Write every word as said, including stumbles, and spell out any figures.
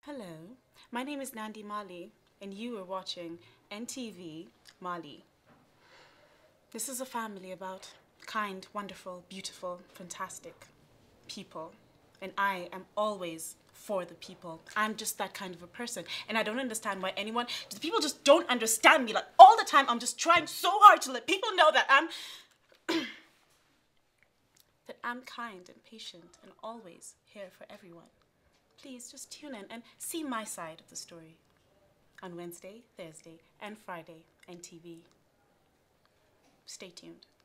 Hello, my name is Nandi Mali, and you are watching N T V Mali. This is a family about kind, wonderful, beautiful, fantastic people. And I am always for the people. I'm just that kind of a person. And I don't understand why anyone, the people just don't understand me. Like all the time, I'm just trying so hard to let people know that I'm, that I'm kind and patient and always here for everyone. Please just tune in and see my side of the story on Wednesday, Thursday, and Friday, N T V. Stay tuned.